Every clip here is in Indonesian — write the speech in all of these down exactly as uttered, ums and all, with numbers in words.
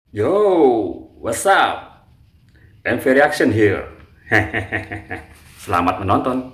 Yo, what's up? M V Reaction here. Selamat menonton.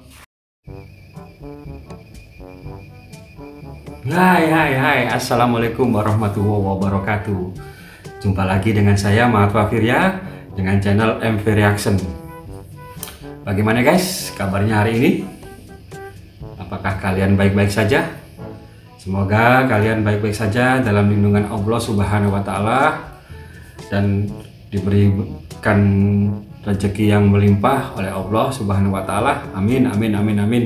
Hai hai hai, Assalamualaikum warahmatullahi wabarakatuh. Jumpa lagi dengan saya Mahatma Firya dengan channel M V Reaction. Bagaimana guys kabarnya hari ini? Apakah kalian baik-baik saja? Semoga kalian baik-baik saja dalam lindungan Allah Subhanahu wa Ta'ala dan diberikan rezeki yang melimpah oleh Allah Subhanahu wa Ta'ala. Amin, amin, amin, amin.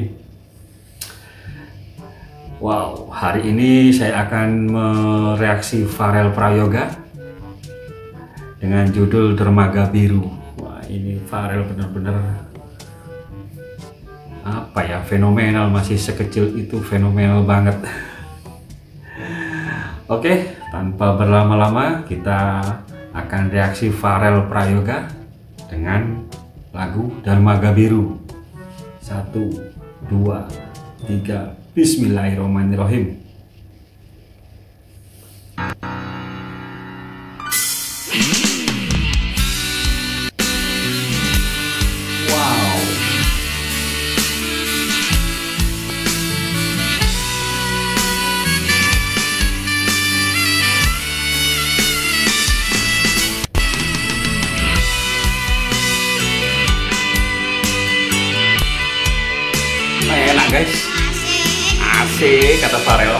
Wow, hari ini saya akan mereaksi Farel Prayoga dengan judul Dermaga Biru. Wah, ini Farel benar-benar apa ya, fenomenal, masih sekecil itu fenomenal banget. Oke, tanpa berlama-lama kita akan reaksi Farel Prayoga dengan lagu Dermaga Biru. Satu, dua, tiga, Bismillahirrahmanirrahim. Wow. Enak guys, asik kata Farel.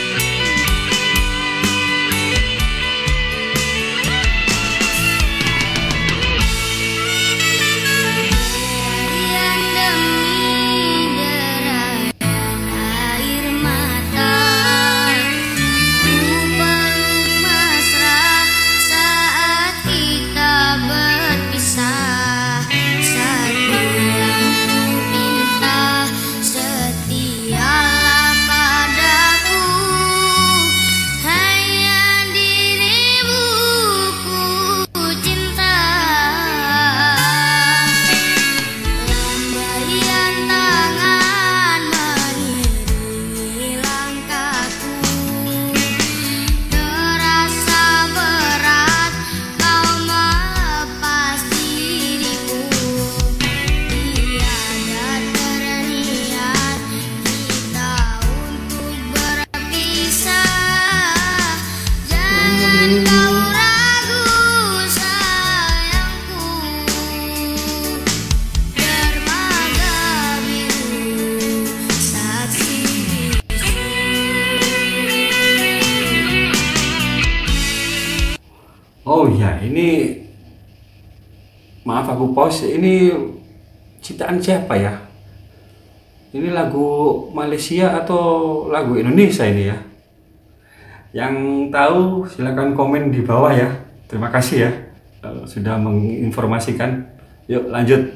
Oh ya, ini maaf aku pause. Ini ciptaan siapa ya? Ini lagu Malaysia atau lagu Indonesia ini ya? Yang tahu silahkan komen di bawah ya. Terima kasih ya sudah menginformasikan. Yuk lanjut.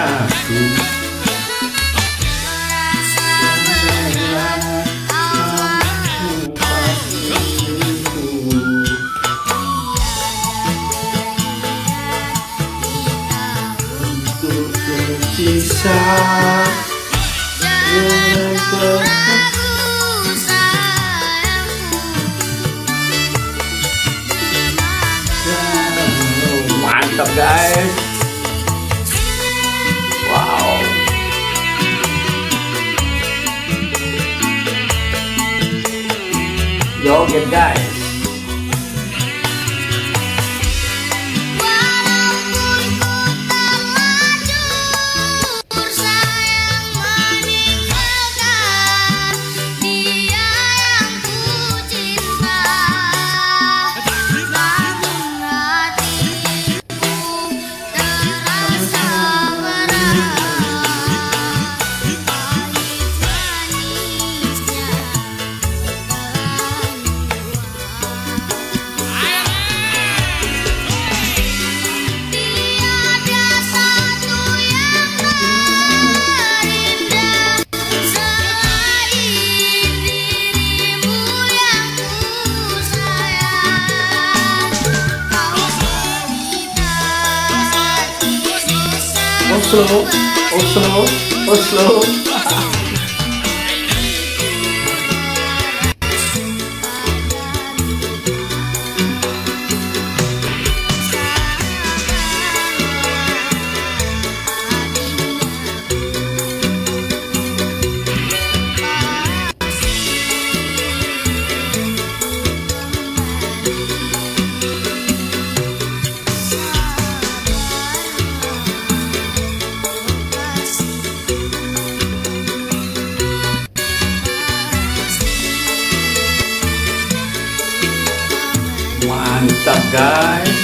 aku. Bisa mantap guys, wow. Joget guys. Oslo, Oslo, Oslo. Mantap guys.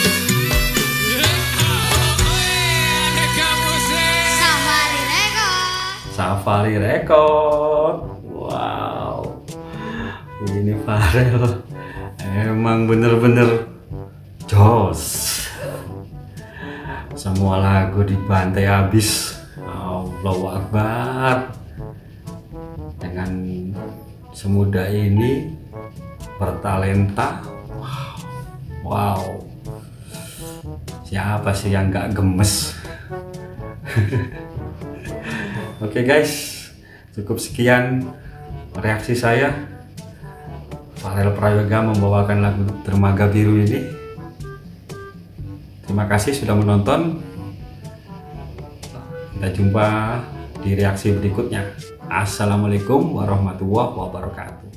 Safari Record. Safari Record. Wow. Ini Farel emang bener-bener jos. Semua lagu dibantai habis. Allahu Akbar. Dengan semudah ini bertalenta. Wow, siapa sih yang nggak gemes? Oke guys, cukup sekian reaksi saya. Farel Prayoga membawakan lagu Dermaga Biru ini. Terima kasih sudah menonton. Kita jumpa di reaksi berikutnya. Assalamualaikum warahmatullahi wabarakatuh.